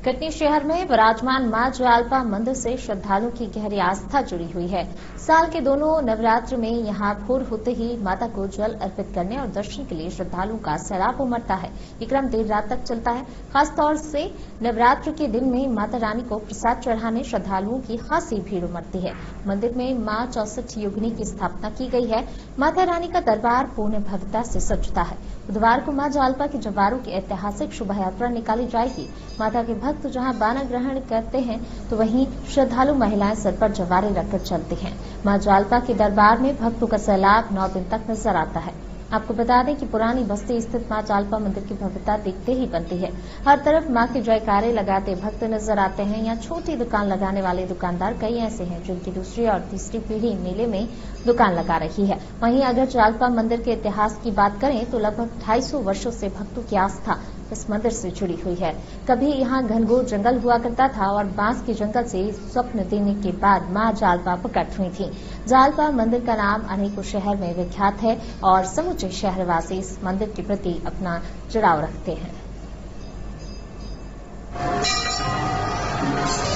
कटनी शहर में विराजमान मां ज्वालपा मंदिर से श्रद्धालुओं की गहरी आस्था जुड़ी हुई है। साल के दोनों नवरात्र में यहां भोर होते ही माता को जल अर्पित करने और दर्शन के लिए श्रद्धालुओं का सैलाब उमड़ता है। ये क्रम देर रात तक चलता है। खासतौर से नवरात्र के दिन में माता रानी को प्रसाद चढ़ाने श्रद्धालुओं की खासी भीड़ उमड़ती है। मंदिर में मां 64 योगिनी की स्थापना की गई है। माता रानी का दरबार पूर्ण भव्यता से सजता है। बुधवार को मां ज्वालपा के जवारों की ऐतिहासिक शोभा यात्रा निकाली जाएगी। माता के भक्त जहां बाना ग्रहण करते हैं तो वहीं श्रद्धालु महिलाएं सर पर जवारे रखकर चलती हैं। मां ज्वालपा के दरबार में भक्तों का सैलाब 9 दिन तक नजर आता है। आपको बता दें कि पुरानी बस्ती स्थित मां ज्वालपा मंदिर की भव्यता देखते ही बनती है। हर तरफ मां के जयकारे लगाते भक्त नजर आते हैं। यहाँ छोटी दुकान लगाने वाले दुकानदार कई ऐसे हैं जिनकी दूसरी और तीसरी पीढ़ी मेले में दुकान लगा रही है। वहीं अगर ज्वालपा मंदिर के इतिहास की बात करें तो लगभग 250 वर्षों से भक्तों की आस्था इस मंदिर से जुड़ी हुई है। कभी यहाँ घनघोर जंगल हुआ करता था और बांस के जंगल से स्वप्न देने के बाद मां ज्वालपा प्रकट हुई थी। ज्वालपा मंदिर का नाम अनेकों शहर में विख्यात है और समूचे शहरवासी इस मंदिर के प्रति अपना जुड़ाव रखते हैं।